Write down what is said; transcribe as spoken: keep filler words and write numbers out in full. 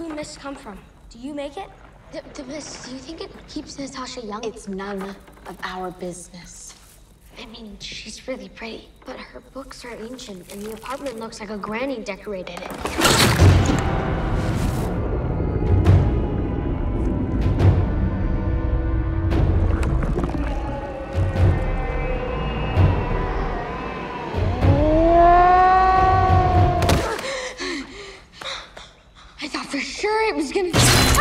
food mists come from? Do you make it? The, the mist, do you think it keeps Natasha young? It's none of our business. I mean, she's really pretty, but her books are ancient, and the apartment looks like a granny decorated it. I thought for sure it was gonna...